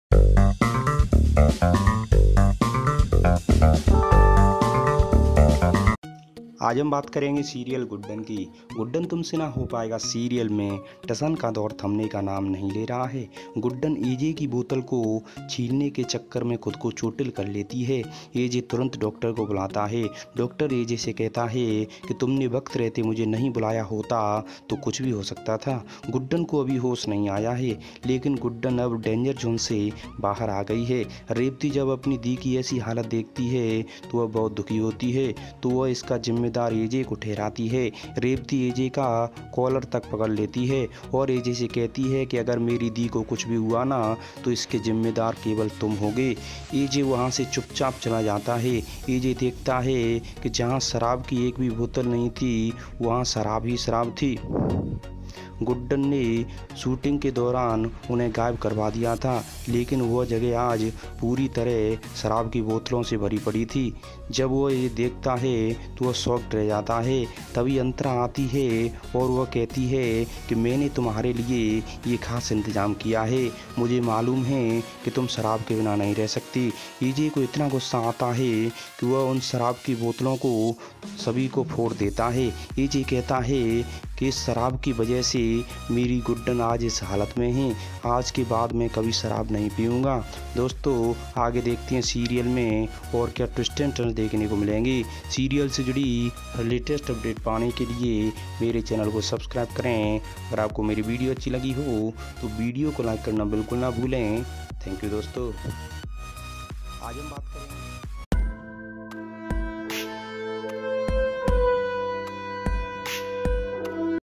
आज हम बात करेंगे सीरियल गुड्डन की। गुड्डन तुमसे ना हो पाएगा सीरियल में टसन का दौर थमने का नाम नहीं ले रहा है। गुड्डन एजे की बोतल को छीलने के चक्कर में खुद को चोटिल कर लेती है। एजे तुरंत डॉक्टर को बुलाता है। डॉक्टर एजे से कहता है कि तुमने वक्त रहते मुझे नहीं बुलाया होता तो कुछ भी हो सकता था। गुड्डन को अभी होश नहीं आया है, लेकिन गुड्डन अब डेंजर जोन से बाहर आ गई है। रेवती जब अपनी दी की ऐसी हालत देखती है तो वह बहुत दुखी होती है, तो वह इसका जिम्मेदार एजे को ठहराती है। रेवती एजे का कॉलर तक पकड़ लेती है और एजे से कहती है कि अगर मेरी दी को कुछ भी हुआ ना तो इसके जिम्मेदार केवल तुम होगे। एजे वहाँ से चुपचाप चला जाता है। एजे देखता है कि जहाँ शराब की एक भी बोतल नहीं थी वहाँ शराब ही शराब थी। गुड्डन ने शूटिंग के दौरान उन्हें गायब करवा दिया था, लेकिन वह जगह आज पूरी तरह शराब की बोतलों से भरी पड़ी थी। जब वह ये देखता है तो वह शॉक्ड रह जाता है। तभी अंतरा आती है और वह कहती है कि मैंने तुम्हारे लिए ये खास इंतज़ाम किया है। मुझे मालूम है कि तुम शराब के बिना नहीं रह सकती। एजे को इतना गुस्सा आता है कि वह उन शराब की बोतलों को सभी को फोड़ देता है। एजे कहता है कि इस शराब की वजह से मेरी गुड्डन आज इस हालत में है। आज के बाद मैं कभी शराब नहीं पीऊँगा। दोस्तों, आगे देखते हैं सीरियल में और क्या ट्विस्ट एंड टर्न देखने को मिलेंगे। सीरियल से जुड़ी लेटेस्ट अपडेट पाने के लिए मेरे चैनल को सब्सक्राइब करें। अगर आपको मेरी वीडियो अच्छी लगी हो तो वीडियो को लाइक करना बिल्कुल ना भूलें। थैंक यू दोस्तों। आज हम बात करेंगे